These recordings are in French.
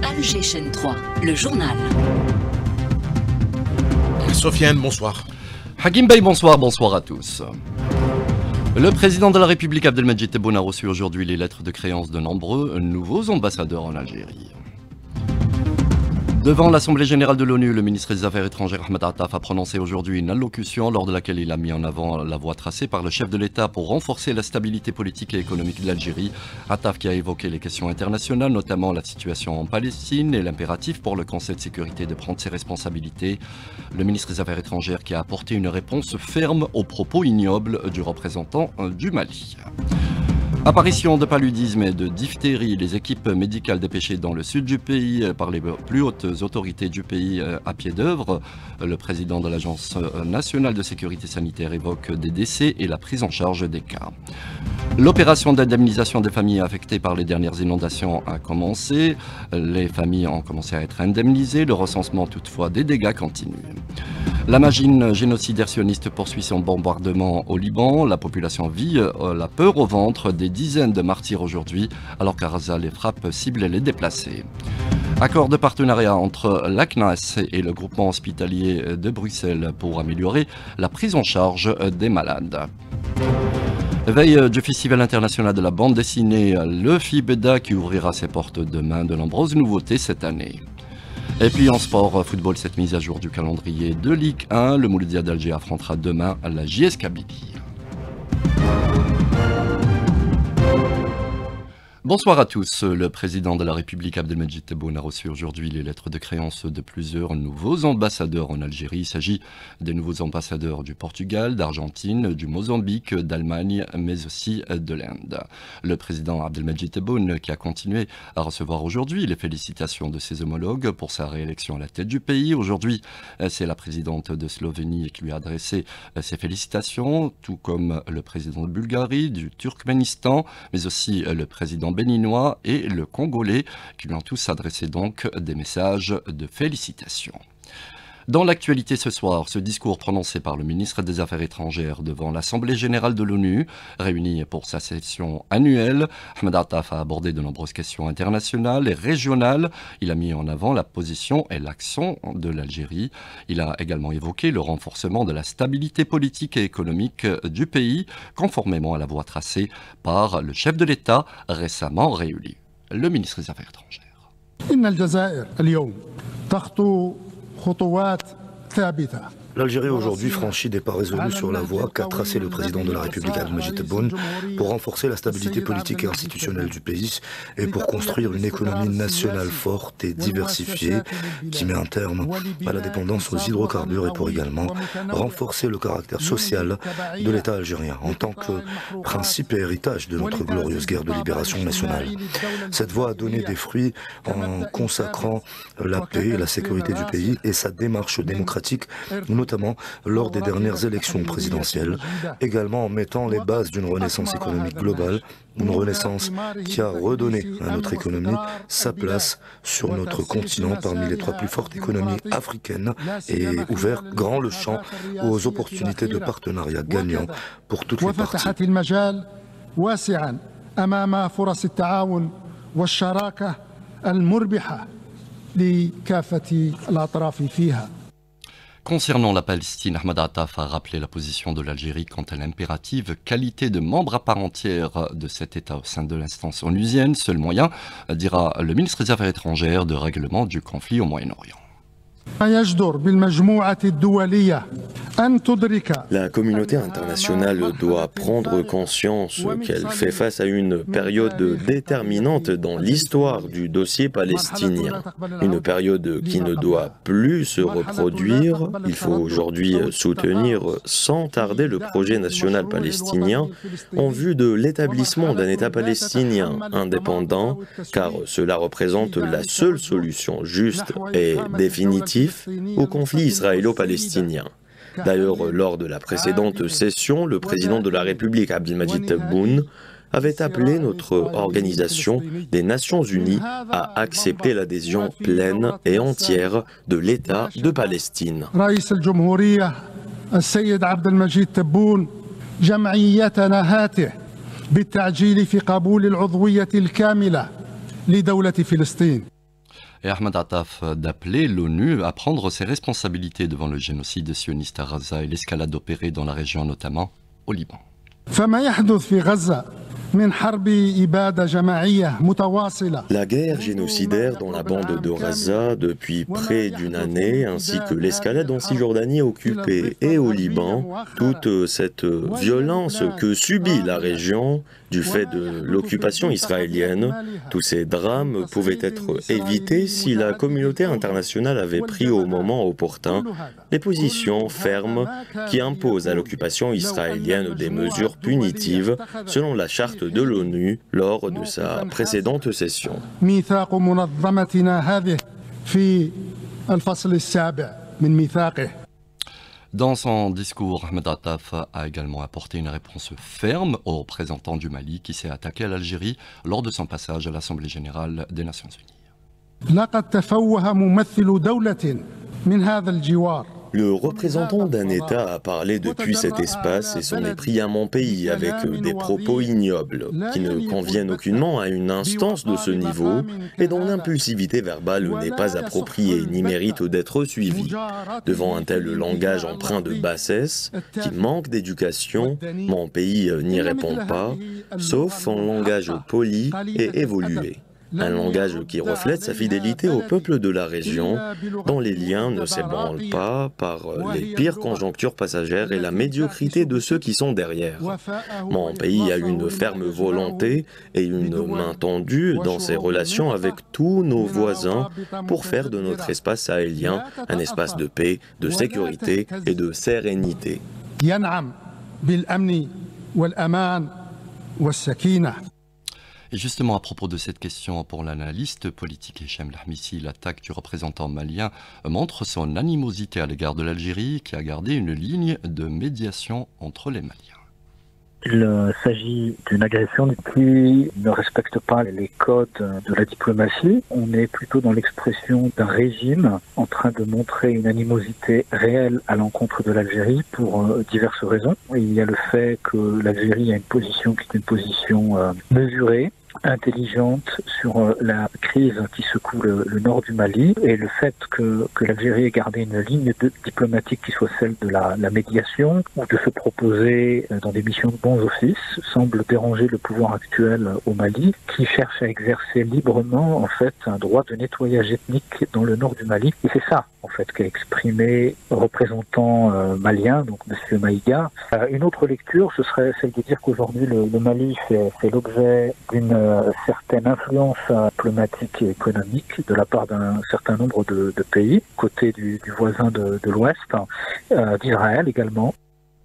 Alger chaîne 3, le journal. Sofiane, bonsoir. Hakim Bey, bonsoir, bonsoir à tous. Le président de la République Abdelmadjid Tebboune a reçu aujourd'hui les lettres de créance de nombreux nouveaux ambassadeurs en Algérie. Devant l'Assemblée générale de l'ONU, le ministre des Affaires étrangères Ahmed Attaf a prononcé aujourd'hui une allocution lors de laquelle il a mis en avant la voie tracée par le chef de l'État pour renforcer la stabilité politique et économique de l'Algérie. Attaf qui a évoqué les questions internationales, notamment la situation en Palestine et l'impératif pour le Conseil de sécurité de prendre ses responsabilités. Le ministre des Affaires étrangères qui a apporté une réponse ferme aux propos ignobles du représentant du Mali. Apparition de paludisme et de diphtérie, les équipes médicales dépêchées dans le sud du pays par les plus hautes autorités du pays à pied d'œuvre. Le président de l'Agence nationale de sécurité sanitaire évoque des décès et la prise en charge des cas. L'opération d'indemnisation des familles affectées par les dernières inondations a commencé. Les familles ont commencé à être indemnisées. Le recensement toutefois des dégâts continue. La machine génocidaire sioniste poursuit son bombardement au Liban. La population vit la peur au ventre, des dizaines de martyrs aujourd'hui, alors qu'à Gaza, les frappes ciblent les déplacés. Accord de partenariat entre l'ACNAS et le groupement hospitalier de Bruxelles pour améliorer la prise en charge des malades. Veille du Festival international de la bande dessinée, le FIBEDA qui ouvrira ses portes demain, de nombreuses nouveautés cette année. Et puis en sport, football, cette mise à jour du calendrier de Ligue 1, le Mouloudia d'Alger affrontera demain la JS Kabylie. Bonsoir à tous. Le président de la République Abdelmadjid Tebboune a reçu aujourd'hui les lettres de créance de plusieurs nouveaux ambassadeurs en Algérie. Il s'agit des nouveaux ambassadeurs du Portugal, d'Argentine, du Mozambique, d'Allemagne, mais aussi de l'Inde. Le président Abdelmadjid Tebboune qui a continué à recevoir aujourd'hui les félicitations de ses homologues pour sa réélection à la tête du pays. Aujourd'hui, c'est la présidente de Slovénie qui lui a adressé ses félicitations, tout comme le président de Bulgarie, du Turkménistan, mais aussi le président béninois et le congolais qui lui ont tous adressé donc des messages de félicitations. Dans l'actualité ce soir, ce discours prononcé par le ministre des Affaires étrangères devant l'Assemblée générale de l'ONU, réunie pour sa session annuelle. Ahmed Attaf a abordé de nombreuses questions internationales et régionales. Il a mis en avant la position et l'action de l'Algérie. Il a également évoqué le renforcement de la stabilité politique et économique du pays, conformément à la voie tracée par le chef de l'État récemment réélu, le ministre des Affaires étrangères. L'Algérie aujourd'hui franchit des pas résolus sur la voie qu'a tracée le président de la République Abdelmadjid Tebboune pour renforcer la stabilité politique et institutionnelle du pays et pour construire une économie nationale forte et diversifiée qui met un terme à la dépendance aux hydrocarbures et pour également renforcer le caractère social de l'État algérien en tant que principe et héritage de notre glorieuse guerre de libération nationale. Cette voie a donné des fruits en consacrant la paix et la sécurité du pays et sa démarche démocratique, notamment lors des dernières élections présidentielles, également en mettant les bases d'une renaissance économique globale, une renaissance qui a redonné à notre économie sa place sur notre continent parmi les trois plus fortes économies africaines et ouvert grand le champ aux opportunités de partenariat gagnant pour toutes les parties. Concernant la Palestine, Ahmed Attaf a rappelé la position de l'Algérie quant à l'impérative qualité de membre à part entière de cet État au sein de l'instance onusienne, seul moyen, dira le ministre des Affaires étrangères, de règlement du conflit au Moyen-Orient. La communauté internationale doit prendre conscience qu'elle fait face à une période déterminante dans l'histoire du dossier palestinien. Une période qui ne doit plus se reproduire. Il faut aujourd'hui soutenir sans tarder le projet national palestinien en vue de l'établissement d'un État palestinien indépendant, car cela représente la seule solution juste et définitive au conflit israélo-palestinien. D'ailleurs, lors de la précédente session, le président de la République, Abdelmadjid Tebboune, avait appelé notre organisation des Nations Unies à accepter l'adhésion pleine et entière de l'État de Palestine. Et Ahmed Attaf d'appeler l'ONU à prendre ses responsabilités devant le génocide sioniste à Gaza et l'escalade opérée dans la région, notamment au Liban. La guerre génocidaire dans la bande de Gaza depuis près d'une année, ainsi que l'escalade en Cisjordanie occupée et au Liban, toute cette violence que subit la région du fait de l'occupation israélienne, tous ces drames pouvaient être évités si la communauté internationale avait pris au moment opportun des positions fermes qui imposent à l'occupation israélienne des mesures punitives selon la charte de l'ONU lors de sa précédente session. Dans son discours, Ahmed Attaf a également apporté une réponse ferme au représentant du Mali qui s'est attaqué à l'Algérie lors de son passage à l'Assemblée générale des Nations Unies. Le représentant d'un État a parlé depuis cet espace et s'en est pris à mon pays avec des propos ignobles qui ne conviennent aucunement à une instance de ce niveau et dont l'impulsivité verbale n'est pas appropriée ni mérite d'être suivie. Devant un tel langage empreint de bassesse, qui manque d'éducation, mon pays n'y répond pas, sauf en langage poli et évolué. Un langage qui reflète sa fidélité au peuple de la région, dont les liens ne s'ébranlent pas par les pires conjonctures passagères et la médiocrité de ceux qui sont derrière. Mon pays a une ferme volonté et une main tendue dans ses relations avec tous nos voisins pour faire de notre espace sahélien un espace de paix, de sécurité et de sérénité. Et justement, à propos de cette question, pour l'analyste politique Hichem Lahmissi, l'attaque du représentant malien montre son animosité à l'égard de l'Algérie, qui a gardé une ligne de médiation entre les Maliens. Il s'agit d'une agression qui ne respecte pas les codes de la diplomatie. On est plutôt dans l'expression d'un régime en train de montrer une animosité réelle à l'encontre de l'Algérie pour diverses raisons. Il y a le fait que l'Algérie a une position qui est une position mesurée, intelligente sur la crise qui secoue le nord du Mali, et le fait que l'Algérie ait gardé une ligne diplomatique qui soit celle de la médiation ou de se proposer dans des missions de bons offices semble déranger le pouvoir actuel au Mali, qui cherche à exercer librement en fait un droit de nettoyage ethnique dans le nord du Mali. Et c'est ça en fait qu'a exprimé le représentant malien, donc M. Maïga. Une autre lecture, ce serait celle de dire qu'aujourd'hui le Mali fait l'objet d'une certaine influence diplomatique et économique de la part d'un certain nombre de pays, côté du voisin de l'Ouest, d'Israël également.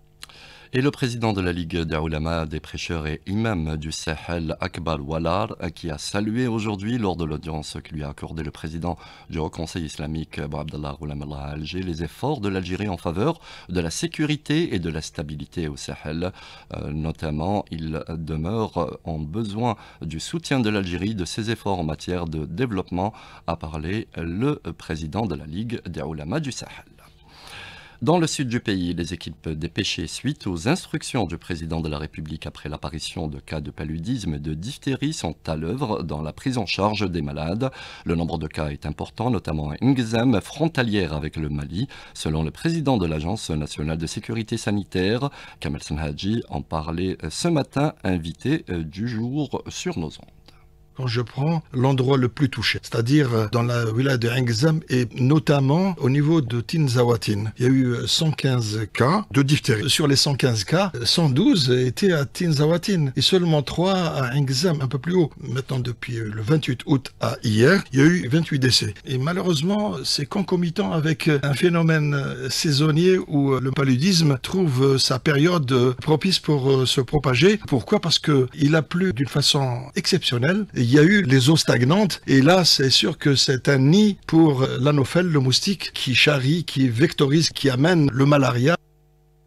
Et le président de la Ligue des Ulama, des prêcheurs et imams du Sahel, Akbar Walar, qui a salué aujourd'hui, lors de l'audience que lui a accordé le président du Haut Conseil islamique, Abdallah Ghoulam à Alger, les efforts de l'Algérie en faveur de la sécurité et de la stabilité au Sahel. Notamment, il demeure en besoin du soutien de l'Algérie, de ses efforts en matière de développement, a parlé le président de la Ligue des Ulama du Sahel. Dans le sud du pays, les équipes dépêchées suite aux instructions du président de la République après l'apparition de cas de paludisme et de diphtérie sont à l'œuvre dans la prise en charge des malades. Le nombre de cas est important, notamment à Ngzam, frontalière avec le Mali. Selon le président de l'Agence nationale de sécurité sanitaire, Kamel Senhadji, en parlait ce matin, invité du jour sur nos ondes. Quand je prends l'endroit le plus touché, c'est-à-dire dans la wilaya de Ngzam et notamment au niveau de Tinzawatin. Il y a eu 115 cas de diphtérie. Sur les 115 cas, 112 étaient à Tinzawatin et seulement 3 à Ngzam, un peu plus haut. Maintenant, depuis le 28 août à hier, il y a eu 28 décès. Et malheureusement, c'est concomitant avec un phénomène saisonnier où le paludisme trouve sa période propice pour se propager. Pourquoi? Parce qu'il a plu d'une façon exceptionnelle. Il y a eu les eaux stagnantes et là c'est sûr que c'est un nid pour l'anophèle, le moustique qui charrie, qui vectorise, qui amène le malaria.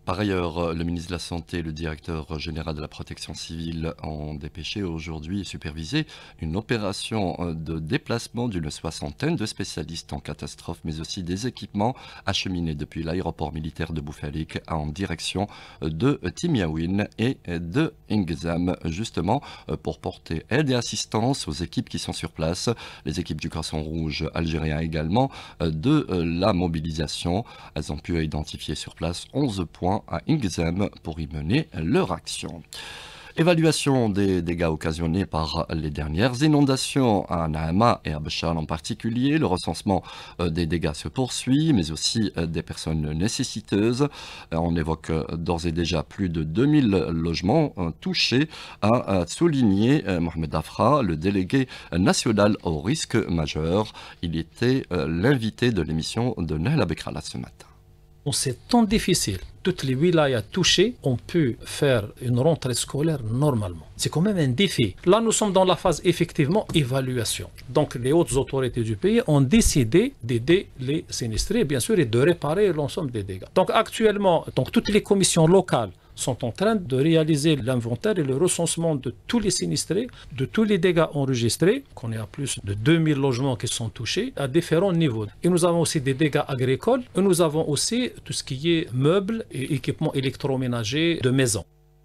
Par ailleurs, le ministre de la Santé et le directeur général de la Protection civile ont dépêché aujourd'hui et supervisé une opération de déplacement d'une soixantaine de spécialistes en catastrophe, mais aussi des équipements acheminés depuis l'aéroport militaire de Boufalik en direction de Timiaouine et de Ingzam, justement pour porter aide et assistance aux équipes qui sont sur place, les équipes du Croissant Rouge algérien également, de la mobilisation. Elles ont pu identifier sur place 11 points à Ingzam pour y mener leur action. Évaluation des dégâts occasionnés par les dernières inondations à Naama et à Béchar en particulier. Le recensement des dégâts se poursuit, mais aussi des personnes nécessiteuses. On évoque d'ores et déjà plus de 2000 logements touchés, a souligné Mohamed Afra, le délégué national au risque majeur. Il était l'invité de l'émission de Nahla Bekrala ce matin. En ces temps difficiles, toutes les wilayas touchées ont pu faire une rentrée scolaire normalement. C'est quand même un défi. Là, nous sommes dans la phase effectivement évaluation. Donc, les hautes autorités du pays ont décidé d'aider les sinistrés, bien sûr, et de réparer l'ensemble des dégâts. Donc, actuellement, toutes les commissions locales sont en train de réaliser l'inventaire et le recensement de tous les sinistrés, de tous les dégâts enregistrés, qu'on est à plus de 2000 logements qui sont touchés à différents niveaux. Et nous avons aussi des dégâts agricoles, et nous avons aussi tout ce qui est meubles et équipements électroménagers de maison.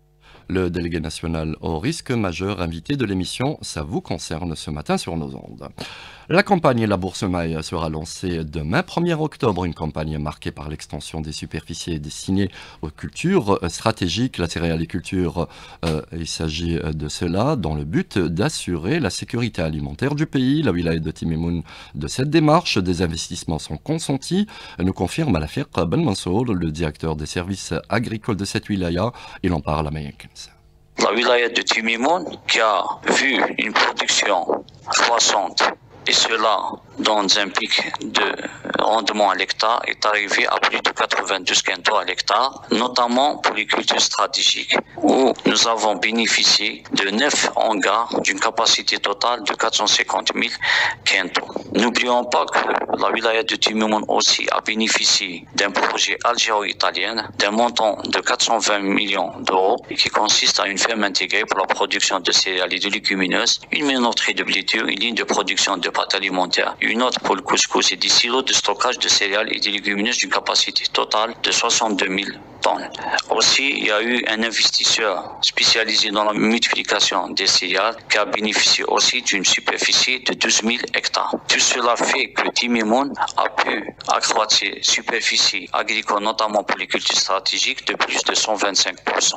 Le délégué national au risque majeur invité de l'émission, ça vous concerne ce matin sur nos ondes. La campagne La Bourse Maille sera lancée demain 1er octobre, une campagne marquée par l'extension des superficies destinées aux cultures stratégiques, la céréaliculture. Il s'agit de cela dans le but d'assurer la sécurité alimentaire du pays. La wilaya de Timimoun de cette démarche, des investissements sont consentis, nous confirme Alafiq Ben Mansour, le directeur des services agricoles de cette wilaya. Il en parle à Mayakins. La wilaya de Timimoun qui a vu une production croissante, et cela dans un pic de rendement à l'hectare, est arrivé à plus de 92 quintaux à l'hectare, notamment pour les cultures stratégiques, où nous avons bénéficié de 9 hangars d'une capacité totale de 450 000 quintaux. N'oublions pas que la wilaya de Timimoun aussi a bénéficié d'un projet algéro-italien d'un montant de 420 millions d'euros et qui consiste à une ferme intégrée pour la production de céréales et de légumineuses, une minoterie de blé dur, une ligne de production de pâtes alimentaires, une autre pour le couscous et des silos de stockage de céréales et des légumineuses d'une capacité totale de 62 000 tonnes. Aussi, il y a eu un investisseur spécialisé dans la multiplication des céréales qui a bénéficié aussi d'une superficie de 12 000 hectares. Tout cela fait que Timimoun a pu accroître ses superficies agricoles, notamment pour les cultures stratégiques, de plus de 125%.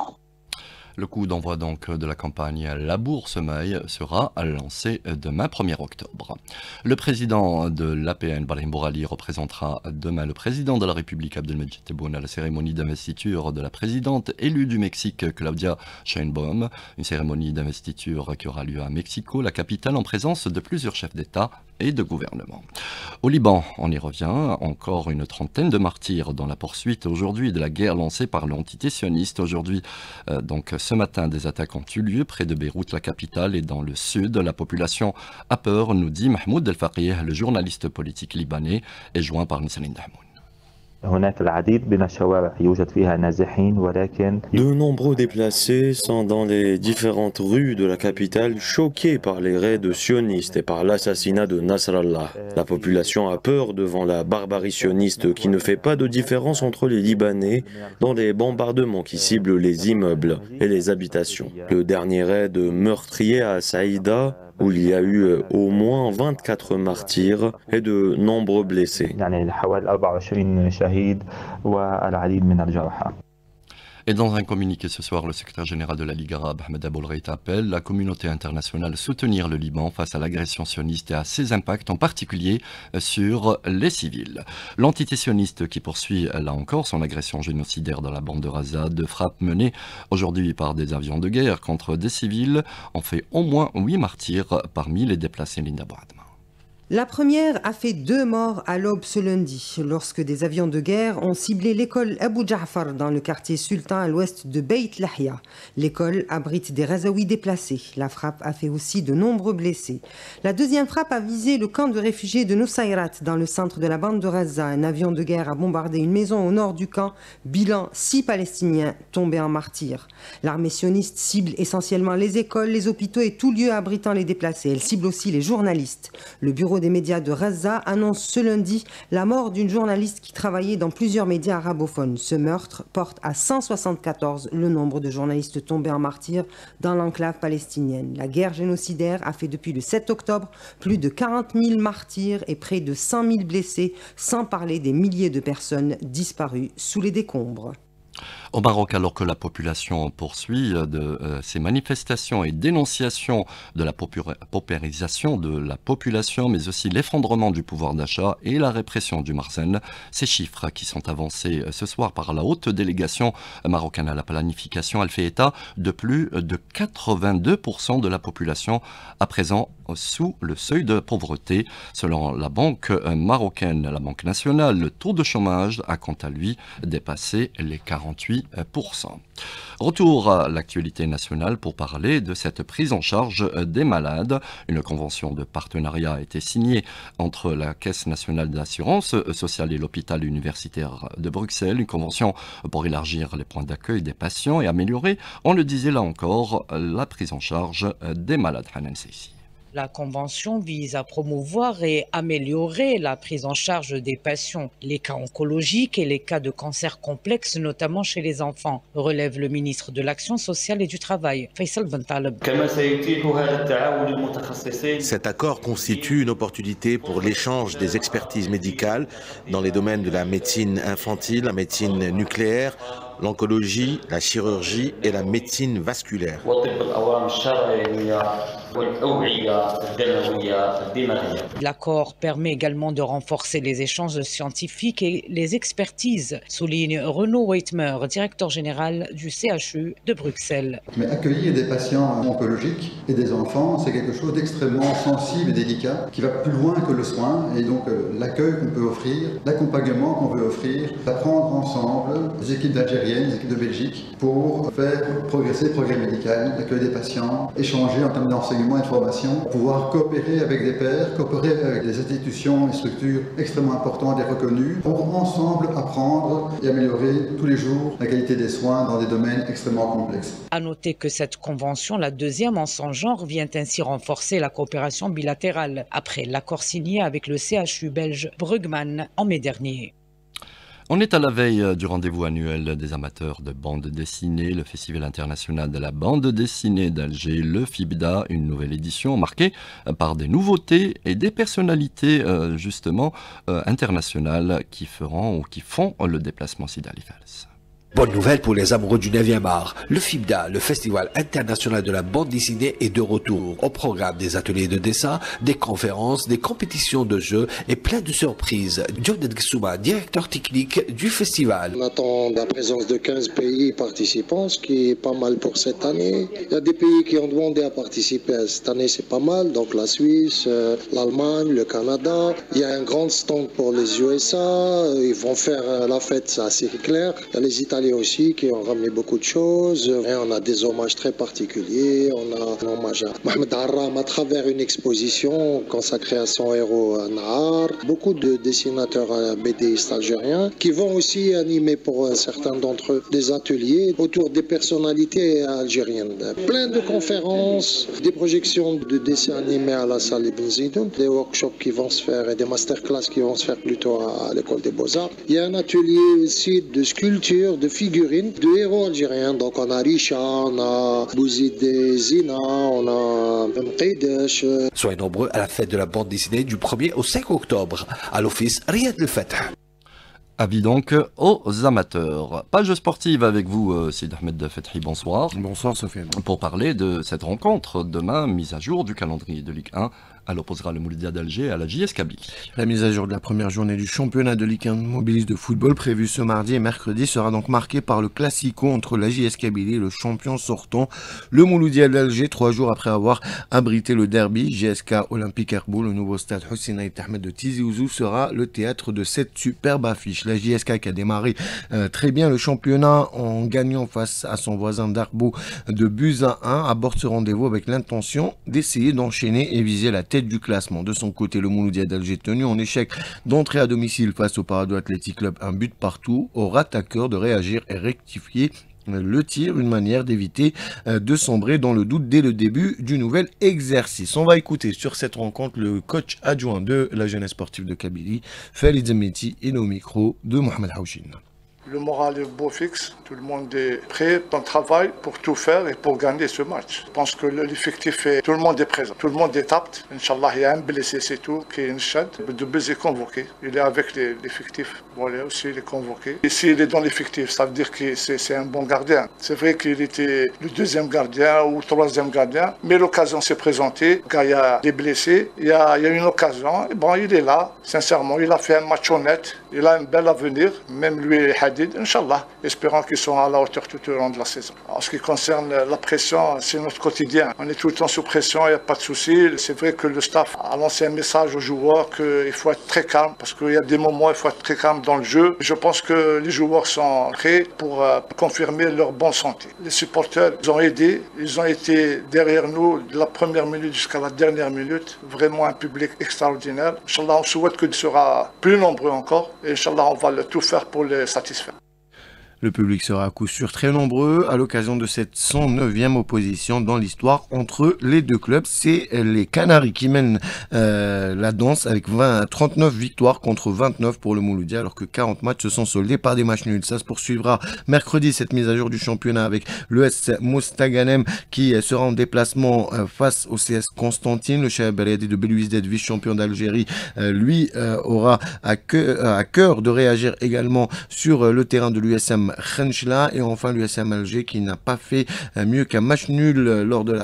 Le coup d'envoi donc de la campagne La Bourse Maille sera lancé demain 1er octobre. Le président de l'APN, Brahim Bourali, représentera demain le président de la République, Abdelmajid Tebboune, à la cérémonie d'investiture de la présidente élue du Mexique, Claudia Sheinbaum. Une cérémonie d'investiture qui aura lieu à Mexico, la capitale, en présence de plusieurs chefs d'État et de gouvernement. Au Liban, on y revient, encore une trentaine de martyrs dans la poursuite aujourd'hui de la guerre lancée par l'entité sioniste. Aujourd'hui, donc ce matin, des attaques ont eu lieu près de Beyrouth, la capitale, et dans le sud. La population a peur, nous dit Mahmoud El Faqih, le journaliste politique libanais, est joint par Nissaline Dahmoun. De nombreux déplacés sont dans les différentes rues de la capitale, choqués par les raids sionistes et par l'assassinat de Nasrallah. La population a peur devant la barbarie sioniste qui ne fait pas de différence entre les Libanais dans les bombardements qui ciblent les immeubles et les habitations. Le dernier raid meurtrier à Saïda, où il y a eu au moins 24 martyrs et de nombreux blessés. Et dans un communiqué ce soir, le secrétaire général de la Ligue arabe, Ahmed Aboulreit, appelle la communauté internationale à soutenir le Liban face à l'agression sioniste et à ses impacts, en particulier sur les civils. L'entité sioniste qui poursuit là encore son agression génocidaire dans la bande de Gaza, de frappes menées aujourd'hui par des avions de guerre contre des civils, ont fait au moins 8 martyrs parmi les déplacés Linda Bradma. La première a fait 2 morts à l'aube ce lundi, lorsque des avions de guerre ont ciblé l'école Abu Ja'far dans le quartier Sultan à l'ouest de Beit Lahia. L'école abrite des Razaouis déplacés. La frappe a fait aussi de nombreux blessés. La deuxième frappe a visé le camp de réfugiés de Nusayrat dans le centre de la bande de Gaza. Un avion de guerre a bombardé une maison au nord du camp. Bilan 6 Palestiniens tombés en martyrs. L'armée sioniste cible essentiellement les écoles, les hôpitaux et tout lieu abritant les déplacés. Elle cible aussi les journalistes. Le bureau des médias de Gaza annonce ce lundi la mort d'une journaliste qui travaillait dans plusieurs médias arabophones. Ce meurtre porte à 174 le nombre de journalistes tombés en martyrs dans l'enclave palestinienne. La guerre génocidaire a fait depuis le 7 octobre plus de 40 000 martyrs et près de 100 000 blessés, sans parler des milliers de personnes disparues sous les décombres. Au Maroc, alors que la population poursuit ses manifestations et dénonciations de la paupérisation de la population, mais aussi l'effondrement du pouvoir d'achat et la répression du Marsen, ces chiffres qui sont avancés ce soir par la haute délégation marocaine à la planification, elle fait état de plus de 82% de la population à présent sous le seuil de pauvreté. Selon la banque marocaine, la Banque nationale, le taux de chômage a quant à lui dépassé les 48%. Retour à l'actualité nationale pour parler de cette prise en charge des malades. Une convention de partenariat a été signée entre la Caisse nationale d'assurance sociale et l'hôpital universitaire de Bruxelles. Une convention pour élargir les points d'accueil des patients et améliorer, on le disait là encore, la prise en charge des malades. Hanan Seissi. La convention vise à promouvoir et améliorer la prise en charge des patients, les cas oncologiques et les cas de cancer complexes, notamment chez les enfants, relève le ministre de l'Action sociale et du Travail, Faisal Ben Taleb. Cet accord constitue une opportunité pour l'échange des expertises médicales dans les domaines de la médecine infantile, la médecine nucléaire, l'oncologie, la chirurgie et la médecine vasculaire. L'accord permet également de renforcer les échanges scientifiques et les expertises, souligne Renaud Weitmer, directeur général du CHU de Bruxelles. Mais accueillir des patients oncologiques et des enfants, c'est quelque chose d'extrêmement sensible et délicat, qui va plus loin que le soin, et donc l'accueil qu'on peut offrir, l'accompagnement qu'on veut offrir, d'apprendre ensemble, les équipes d'Algériennes, les équipes de Belgique, pour faire progresser le progrès médical, l'accueil des patients, échanger en termes d'enseignement et de formation, pouvoir coopérer avec des pairs, coopérer avec des institutions et structures extrêmement importantes et reconnues, pour ensemble apprendre et améliorer tous les jours la qualité des soins dans des domaines extrêmement complexes. À noter que cette convention, la deuxième en son genre, vient ainsi renforcer la coopération bilatérale, après l'accord signé avec le CHU belge Brugman en mai dernier. On est à la veille du rendez-vous annuel des amateurs de bande dessinée, le Festival international de la bande dessinée d'Alger, le FIBDA, une nouvelle édition marquée par des nouveautés et des personnalités justement internationales qui font le déplacement Sidalifals. Bonne nouvelle pour les amoureux du 9e art. Le FIBDA, le Festival international de la bande dessinée, est de retour. Au programme des ateliers de dessin, des conférences, des compétitions de jeux et plein de surprises. John Gissouma, directeur technique du festival. On attend la présence de 15 pays participants, ce qui est pas mal pour cette année. Il y a des pays qui ont demandé à participer cette année, c'est pas mal. Donc la Suisse, l'Allemagne, le Canada. Il y a un grand stand pour les USA. Ils vont faire la fête, c'est assez clair. Il y a les Italiens aussi qui ont ramené beaucoup de choses. Et on a des hommages très particuliers. On a un hommage à Mohamed Arram à travers une exposition consacrée à son héros Nahar. Beaucoup de dessinateurs BDistes algériens qui vont aussi animer pour certains d'entre eux des ateliers autour des personnalités algériennes. Plein de conférences, des projections de dessins animés à la salle Ibn Zidoun, des workshops qui vont se faire et des masterclass qui vont se faire plutôt à l'école des Beaux-Arts. Il y a un atelier aussi de sculpture, de figurines de héros algériens. Donc on a Richa, on a Bouzid Zina, on a Mqeidesh. Soyez nombreux à la fête de la bande dessinée du 1er au 5 octobre à l'office Riyad El Fattah. Avis donc aux amateurs. Page sportive avec vous, Sid Ahmed Fethi, bonsoir. Bonsoir Sofiane. Pour parler de cette rencontre, demain, mise à jour du calendrier de Ligue 1. Elle opposera le Mouloudia d'Alger à la JS Kabylie. La mise à jour de la première journée du championnat de Ligue 1 mobiliste de football prévue ce mardi et mercredi sera donc marquée par le classico entre la JS Kabylie et le champion sortant, le Mouloudia d'Alger, 3 jours après avoir abrité le derby. JSK Olympique Herbou, le nouveau stade Hussein Aït Ahmed de Tizi Ouzou sera le théâtre de cette superbe affiche. La JSK qui a démarré très bien le championnat en gagnant face à son voisin d'Herbou de buts à 1 aborde ce rendez-vous avec l'intention d'essayer d'enchaîner et viser la tête du classement. De son côté, le Mouloudia d'Alger, tenu en échec d'entrée à domicile face au Parado Athletic Club, un but partout, aura à cœur de réagir et rectifier le tir, une manière d'éviter de sombrer dans le doute dès le début du nouvel exercice. On va écouter sur cette rencontre le coach adjoint de la jeunesse sportive de Kabylie, Falid Zemmeti, et au micro de Mohamed Haouchin. Le moral est beau fixe, tout le monde est prêt, on travaille pour tout faire et pour gagner ce match. Je pense que l'effectif est, tout le monde est présent, tout le monde est apte. Inch'Allah, il y a un blessé, c'est tout, qui est Nchad. Doumbez est convoqué, il est avec l'effectif. Voilà, aussi il est convoqué. Et s'il est dans l'effectif, ça veut dire que c'est un bon gardien. C'est vrai qu'il était le deuxième gardien ou le troisième gardien, mais l'occasion s'est présentée. Quand il y a des blessés, il y a une occasion. Et bon, il est là, sincèrement, il a fait un match honnête, il a un bel avenir, même lui et Hadid. Inch'Allah, espérons qu'ils sont à la hauteur tout au long de la saison. En ce qui concerne la pression, c'est notre quotidien. On est tout le temps sous pression, il n'y a pas de souci. C'est vrai que le staff a lancé un message aux joueurs qu'il faut être très calme, parce qu'il y a des moments où il faut être très calme dans le jeu. Je pense que les joueurs sont prêts pour confirmer leur bonne santé. Les supporters ils ont aidé, ils ont été derrière nous de la première minute jusqu'à la dernière minute. Vraiment un public extraordinaire. Inch'Allah, on souhaite qu'il sera plus nombreux encore. Et Inch'Allah, on va tout faire pour les satisfaire. Le public sera à coup sûr très nombreux à l'occasion de cette 109e opposition dans l'histoire entre les deux clubs. C'est les Canaries qui mènent la danse avec 39 victoires contre 29 pour le Mouloudia, alors que 40 matchs se sont soldés par des matchs nuls. Ça se poursuivra mercredi, cette mise à jour du championnat, avec l'ES Moustaganem qui sera en déplacement face au CS Constantine. Le Chaab Beredi de Belouizdad, vice-champion d'Algérie, lui aura à cœur de réagir également sur le terrain de l'USM Khenchla. Et enfin l'USM Alger qui n'a pas fait mieux qu'un match nul lors de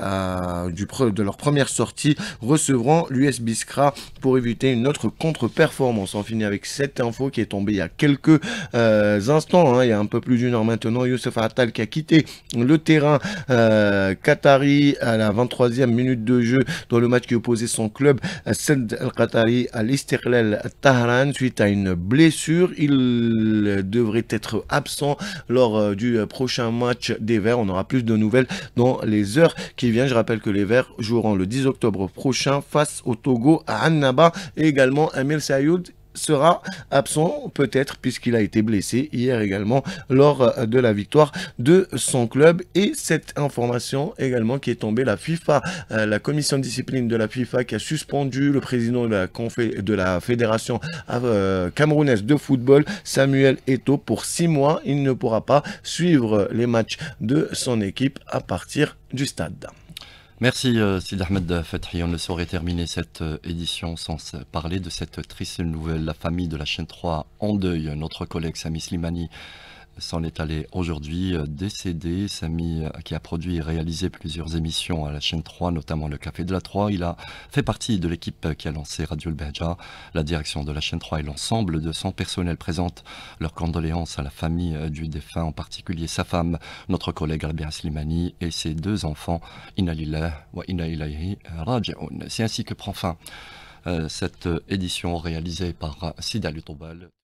leur première sortie, recevront l'US Biskra pour éviter une autre contre-performance. On finit avec cette info qui est tombée il y a quelques instants, il y a un peu plus d'une heure maintenant. Youssef Attal qui a quitté le terrain qatari à la 23e minute de jeu dans le match qui opposait son club Sed al-Qatari à l'Istiqlal Tahran suite à une blessure. Il devrait être absent lors du prochain match des Verts. On aura plus de nouvelles dans les heures qui viennent. Je rappelle que les Verts joueront le 10 octobre prochain face au Togo à Annaba. Et également Amir Sayoud sera absent peut-être puisqu'il a été blessé hier également lors de la victoire de son club. Et cette information également qui est tombée, la FIFA, la commission de discipline de la FIFA qui a suspendu le président de la fédération camerounaise de football, Samuel Eto'o, pour 6 mois. Il ne pourra pas suivre les matchs de son équipe à partir du stade. Merci Sid Ahmed Fethi. On ne saurait terminer cette édition sans parler de cette triste nouvelle. La famille de la chaîne 3 en deuil. Notre collègue Sami Slimani s'en est allé aujourd'hui, décédé. Sami qui a produit et réalisé plusieurs émissions à la chaîne 3, notamment le Café de la 3. Il a fait partie de l'équipe qui a lancé Radio El Behja. La direction de la chaîne 3 et l'ensemble de son personnel présentent leurs condoléances à la famille du défunt, en particulier sa femme, notre collègue Albert Slimani, et ses 2 enfants. Inna lillah wa inna ilayhi raji'un. C'est ainsi que prend fin cette édition réalisée par Sida Lutobal.